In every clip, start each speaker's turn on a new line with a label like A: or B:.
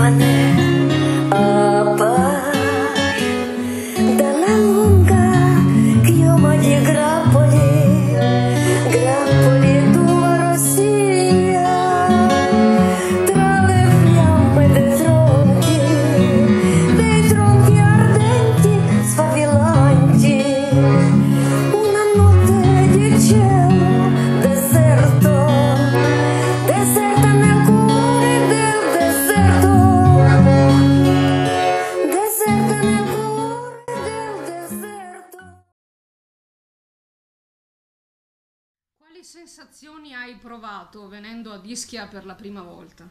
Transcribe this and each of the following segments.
A: Quali sensazioni hai provato venendo ad Ischia per la prima volta?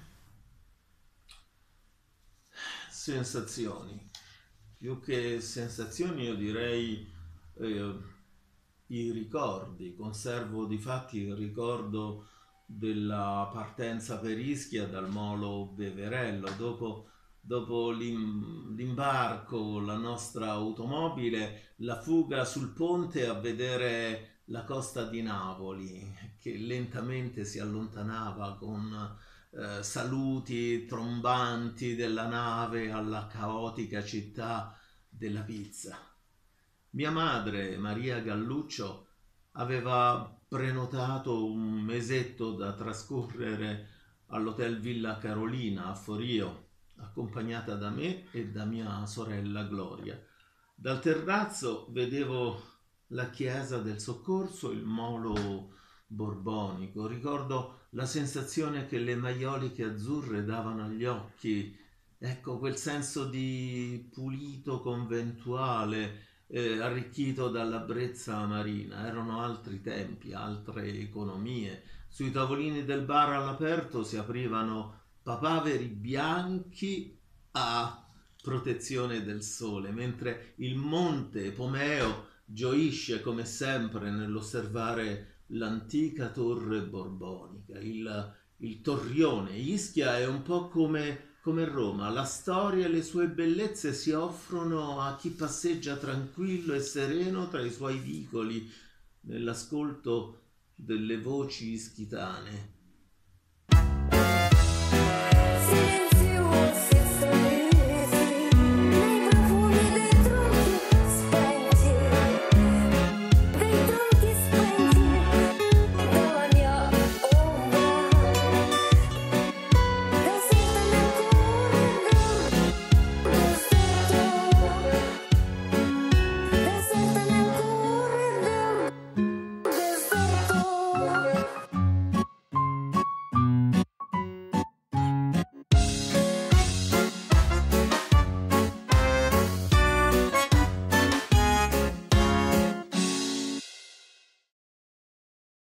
B: Sensazioni. Più che sensazioni io direi eh, i ricordi. Conservo difatti il ricordo della partenza per Ischia dal molo Beverello. Dopo l'imbarco, la nostra automobile, la fuga sul ponte a vedere la costa di Napoli che lentamente si allontanava con saluti trombanti della nave alla caotica città della pizza. Mia madre, Maria Galluccio, aveva prenotato un mesetto da trascorrere all'Hotel Villa Carolina a Forio, accompagnata da me e da mia sorella Gloria. Dal terrazzo vedevo la chiesa del Soccorso, il molo borbonico. Ricordo la sensazione che le maioliche azzurre davano agli occhi, ecco quel senso di pulito conventuale arricchito dalla brezza marina. Erano altri tempi, altre economie. Sui tavolini del bar all'aperto si aprivano papaveri bianchi a protezione del sole, mentre il monte Pomeo gioisce come sempre nell'osservare l'antica torre borbonica, il torrione. Ischia è un po' come Roma, la storia e le sue bellezze si offrono a chi passeggia tranquillo e sereno tra i suoi vicoli, nell'ascolto delle voci ischitane.
C: Silenziosi